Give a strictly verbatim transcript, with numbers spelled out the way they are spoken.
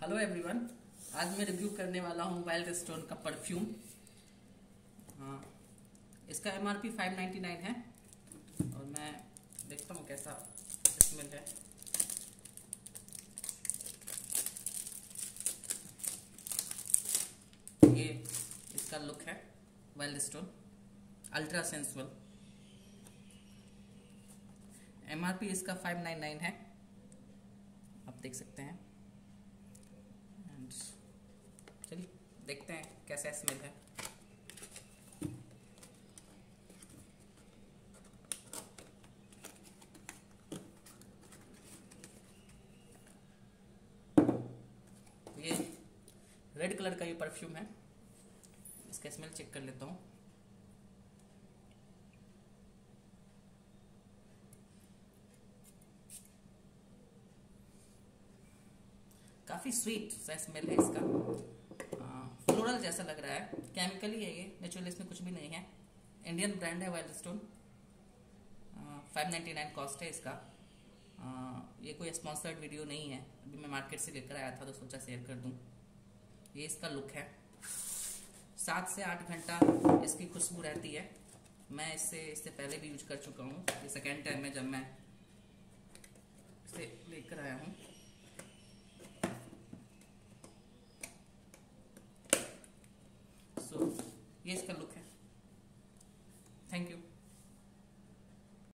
Hello everyone, आज मैं review करने वाला हूँ वाइल्ड स्टोन का परफ्यूम। हाँ, इसका एमआरपी फाइव नाइन्टी नाइन है और मैं देखता हूँ कैसा स्मेल है। ये इसका लुक है, wild stone ultra sensual. MRP इसका फाइव नाइन्टी नाइन है, आप देख सकते हैं। चलिए देखते हैं कैसा स्मेल है। ये रेड कलर का ये परफ्यूम है, इसका स्मेल चेक कर लेता हूँ। काफी स्वीट सा स्मेल है इसका, फ्लोरल जैसा लग रहा है। केमिकली है ये, नेचुरल इसमें कुछ भी नहीं है। इंडियन ब्रांड है wild stone. Five ninety nine cost है इसका। आ, ये कोई स्पॉन्सर्ड वीडियो नहीं है, अभी मैं मार्केट से लेकर आया था तो सोचा शेयर कर दूं। ये इसका लुक है। सात से आठ घंटा इसकी खुशबू रहती है। मैं इससे इससे पहले भी यूज कर चुका हूँ। ये सेकेंड टाइम है जब मैं इसे लेकर आया हूँ।